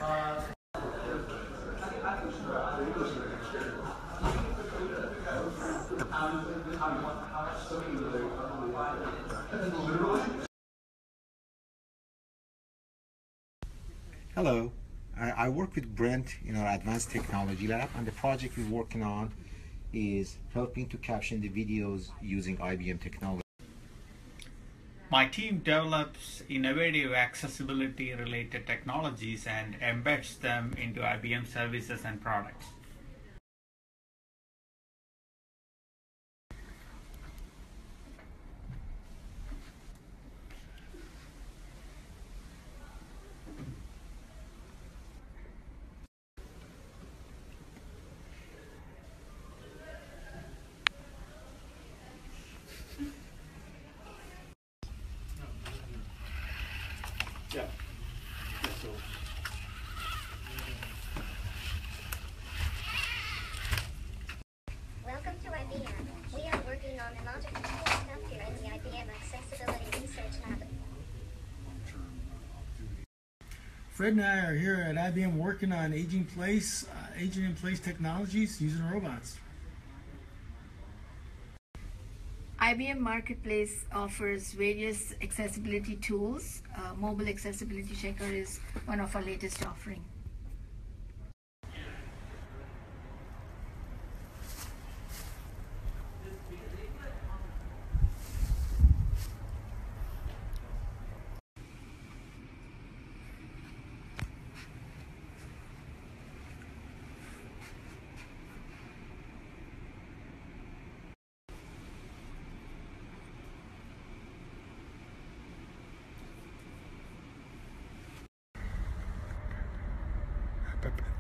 Hello, I work with Brent in our Advanced Technology Lab, and the project we're working on is helping to caption the videos using IBM technology. My team develops innovative accessibility related technologies and embeds them into IBM services and products. Yeah. So. Welcome to IBM. We are working on a lot of cool stuff here in the IBM Accessibility Research Lab. Fred and I are here at IBM working on aging in place technologies using robots. IBM Marketplace offers various accessibility tools. Mobile Accessibility Checker is one of our latest offerings. Pepe.